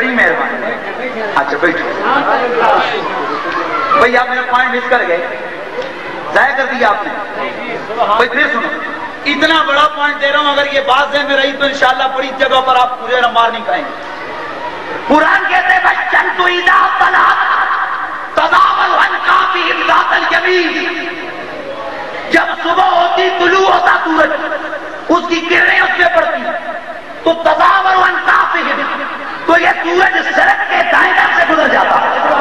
بڑی مہربانی. اچھا بیٹھو بھائی، آپ میرا پوائنٹ مس کر گئے، ضائع کر دیا آپ نے. بھائی پھر سنو، اتنا بڑا پوائنٹ دے رہا ہوں، اگر یہ بات ذہن میں رہی تو انشاءاللہ بڑی جگہ پر آپ مجھے مار نہیں کھائیں گے. قرآن کہتے ہیں بچن تو اذا طلعت تضاول عن کافہم ذات الیمین. جب صبح ہوتی، طلوع ہوتا سورج، اس کی کرنیں اس پہ پڑتی تو تضاول عن کافہم، تو یہ سورج سڑک کے دائیں طرف سے گزر جاتا.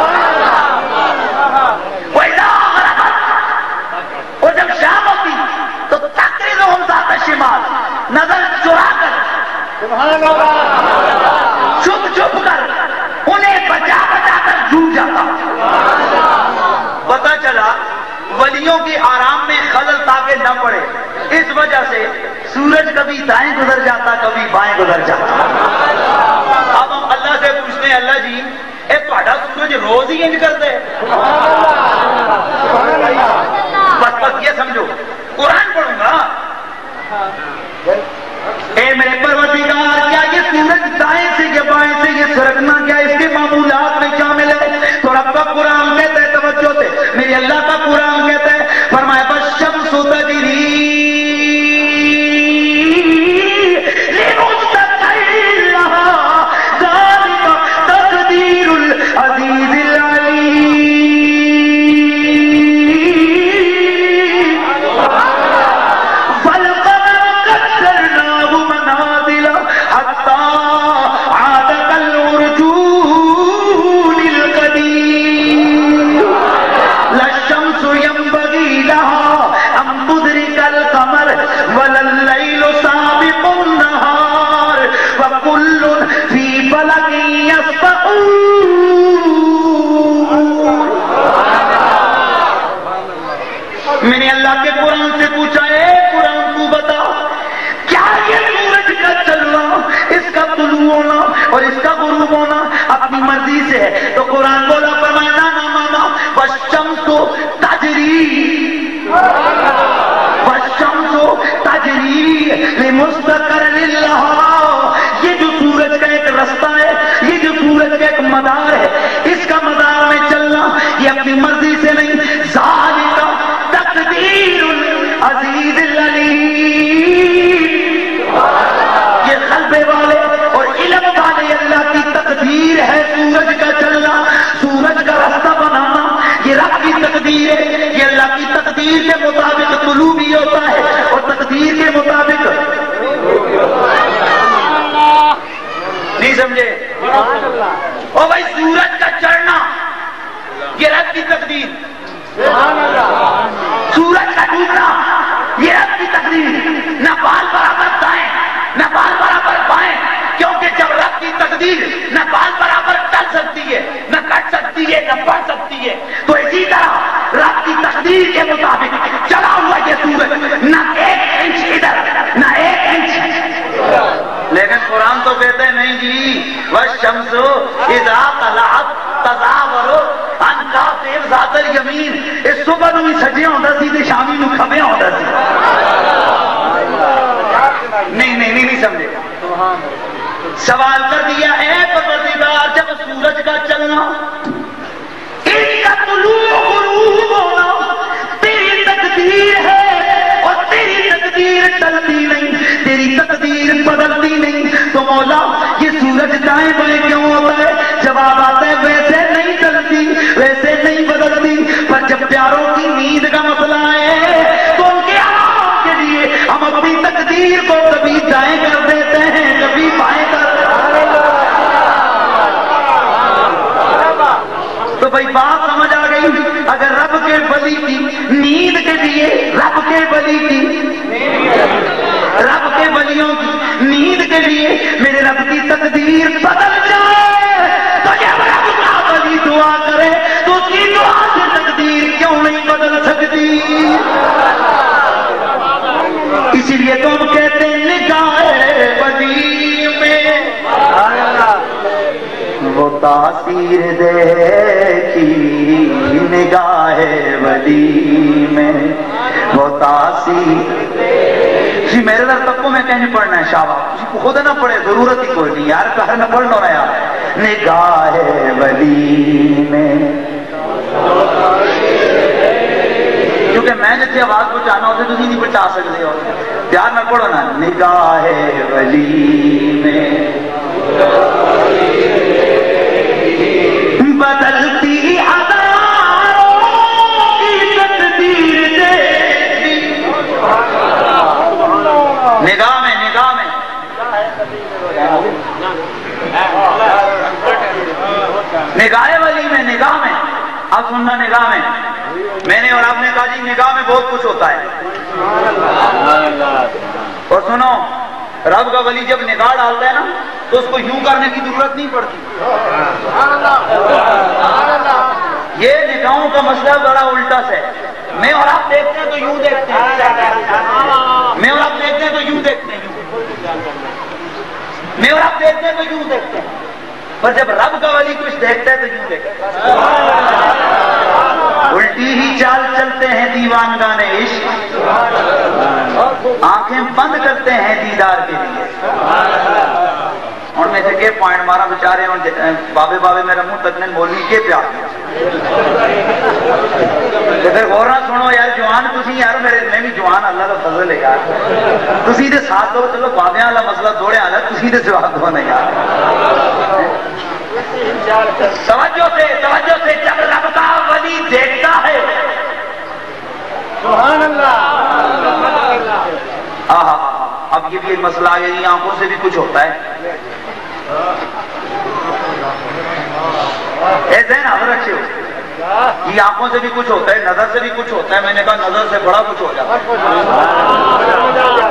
وَإِذَا غَرَبَتْ، اور جب شام ہوتی تو تقرضُهُمْ ذات الشمال، نظر چرا کر، چھپ چھپ کر، انہیں بچا بچا کر جھوٹ جاتا. پتہ چلا ولیوں کی آرام میں خلل تاکہ نہ پڑے، اس وجہ سے سورج کبھی دائیں گزر جاتا، کبھی بائیں گزر جاتا. اب ہم اللہ سے پوچھتے ہیں، اللہ جی اے پاڑا سورج روز ہی انج کرتے ہیں؟ بس یہ سمجھو، قرآن پڑھوں گا. اے میرے پروردگار، کیا یہ سورج دائیں سے یا بائیں سے یہ سرکنا کیا اس کے معمولات میں شامل ہے؟ تو رب کا قرآن کہتا ہے، توجہ سے میری اللہ کا قرآن کہتا ہے، فرمایا والشمس تجری لمستقر لها ذلك تقدیر العزیز العلیم. میں نے اللہ کے قرآن سے پوچھا، اے قرآن تو بتا، کیا یہ سورج کا چلنا، اس کا طلوع ہونا اور اس کا غروب ہونا اپنی مرضی سے ہے؟ تو قرآن بولا، فرمایا نہ مانا، والشمس تجری، والشمس تجری لمستقر لها. یہ جو سورج کا ایک رستہ ہے، یہ جو سورج کا ایک مدار ہے، اس کا مدار میں چلنا یہ اپنی مرضی سے نہیں. ذالک تقدیر العزیز العلیم. یہ قلب والے اور علم والے اللہ کی تقدیر ہے سورج کا چلنا، سورج کا راستہ بنانا. یہ رب کی تقدیر ہے. یہ اللہ کی تقدیر کے مطابق طلوع بھی ہوتا ہے اور تقدیر کے مطابق نہیں سمجھے؟ او بھائی، سورج کا چڑھنا یہ رب کی تقدیر، سورج کا ڈوبنا یہ رب کی تقدیر. نہ بال برابر دائیں نہ بال برابر بائیں، کیونکہ جب رب کی تقدیر نہ بال برابر ٹل سکتی ہے، نہ کٹ سکتی ہے، نہ بڑھ سکتی ہے، تو اسی طرح رب کی تقدیر کے مطابق چلا ہوا یہ سورج نہ ایک انچ ادھر نہ ایک انچ. لیکن قرآن تو کہتے ہیں نہیں جی، والشمس اذا طلعت تزاور عن کافہم ذات الیمین. اس صبح نو بھی سجے ہوتا سی تے شامی نو کھبے ہوتا سی. نہیں سمجھے. سوال کر دیا، اے پروردگار، جب سورج کا چلنا، ان کا طلوع غروب ہونا تیری تقدیر ہے اور تیری تقدیر ٹلتی نہیں، تیری تقدیر بدلتی نہیں، تو مولا یہ سورج دائیں بائیں کیوں ہوتا ہے؟ جواب آتا ہے ویسے نہیں چلتی، ویسے نہیں بدلتی، پر جب پیاروں کی نیند کا مسئلہ ہے تو ان کے آرام کے لیے ہم اپنی تقدیر کو کبھی دائیں کر دیتے ہیں، کبھی بائیں کر دیتے ہیں. تو بھائی بات سمجھ آ گئی. اگر رب کے ولی کی نیند کے لیے، رب کے ولی کی، رب کے ولیوں کی نیند کے لیے میرے رب کی تقدیر بدل جائے تو جب رب کا ولی دعا کرے تو اس کی دعا سے تقدیر کیوں نہیں بدل سکتی؟ اسی لیے تو ہم کہتے ہیں نگاہ ولی میں وہ تاثیر دیکھی، نگاہ ولی میں وہ تاثیر. جی میرے در تک کو میں کہیں پڑھنا ہے شابہ، خود نہ پڑھے ضرورت ہی کوئی نہیں یار، کہر نہ پڑھنا رہا. نگاہ ولی میں. کیونکہ میں جتنے آواز پہنچانا ہوتے تھی نہیں پہنچا سکتے ہو. پیار میں پڑھو نا. نگاہ ولی میں بدلتی ہزاروں کی تقدیر دیکھی. نگاہ میں نگاہ ولی میں نگاہ میں. اب سننا نگاہ میں نے اور آپ نے کہا جی نگاہ میں بہت کچھ ہوتا ہے. اور سنو رب کا ولی جب نگاہ ڈالتا ہے نا تو اس کو یوں کرنے کی ضرورت نہیں پڑتی. یہ نگاہوں کا مسئلہ بڑا الٹا ہے. میں اور آپ دیکھتے ہیں تو یوں دیکھتے ہیں. میں اور آپ دیکھتے ہیں تو یوں دیکھتے ہیں. میں اور آپ دیکھتے ہیں تو یوں دیکھتے ہیں. پر جب رب کا ولی کچھ دیکھتا ہے تو یوں دیکھتا ہے. الٹی ہی چال چلتے ہیں دیوانگان عشق. آنکھیں بند کرتے ہیں دیدار کے لیے. اور میں سے کہ پوائنٹ مارا بچارے بابے میرا منہ تک نے مولوی کے پیار پھر غور نہ سنو یار. جوان تسی یار میں بھی جوان اللہ کا فضل ہے یار. تسی دے ساتھ دو چلو بابیاں والا مسئلہ دوڑے آنا تسی دے جواب دو نہیں یار. توجہ سے جب رب کا ولی دیکھتا ہے سبحان اللہ. اب یہ بھی ایک مسئلہ آ گیا. آنکھوں سے بھی کچھ ہوتا ہے. ذہن حاضر رکھے ہو. یہ آنکھوں سے بھی کچھ ہوتا ہے, نظر سے بھی کچھ ہوتا ہے. میں نے کہا نظر سے بڑا کچھ ہو جاتا ہے.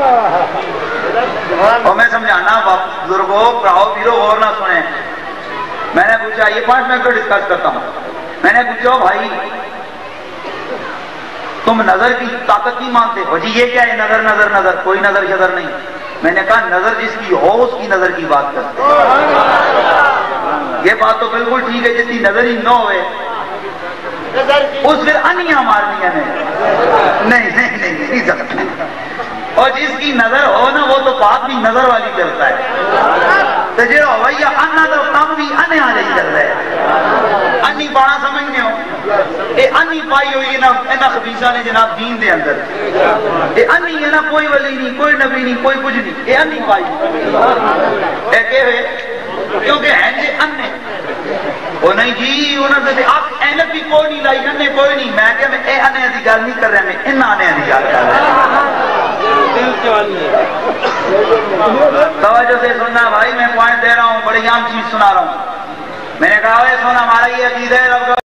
اور میں سمجھانا بزرگوں پراؤ پیرو غور نہ سنیں. میں نے پوچھا یہ پوائنٹ میں ڈسکس کرتا ہوں. میں نے پوچھا بھائی تم نظر کی طاقت نہیں مانتے ہو جی. یہ کیا ہے نظر کوئی نظر شظر نہیں. میں نے کہا نظر جس کی ہو اس کی نظر کی بات کرتے. یہ بات تو بالکل ٹھیک ہے. جس کی نظر ہی نہ ہوئے اس پھر انیاں مارنیاں نہیں سکتے. اور جس کی نظر ہو نا وہ تو بات بھی نظر والی کرتا ہے. تو جو ہوئی انا تو کام بھی انے والے ہی کر رہے ہیں. انی باڑا سمجھنے ہو یہ انی پائی ہوئی نا انہاں خبیثاں نے جناب دین دے اندر. یہ انی ہے نا کوئی ولی نہیں کوئی نبی نہیں کوئی کچھ نہیں. یہ انی پائی اے کہ کیونکہ ہیں جی انے وہ نہیں جی انہوں نے آپ اینک بھی کوئی نہیں لائی انے کوئی نہیں. میں کہ میں اے انے دی گل نہیں کر رہا میں انہاں انے دی گل کر رہا. توجہ سے سننا بھائی. میں پوائنٹ دے رہا ہوں بڑی عام چیز سنا رہا ہوں. میں نے کہا سونا ہمارا یہ عقیدہ ہے رب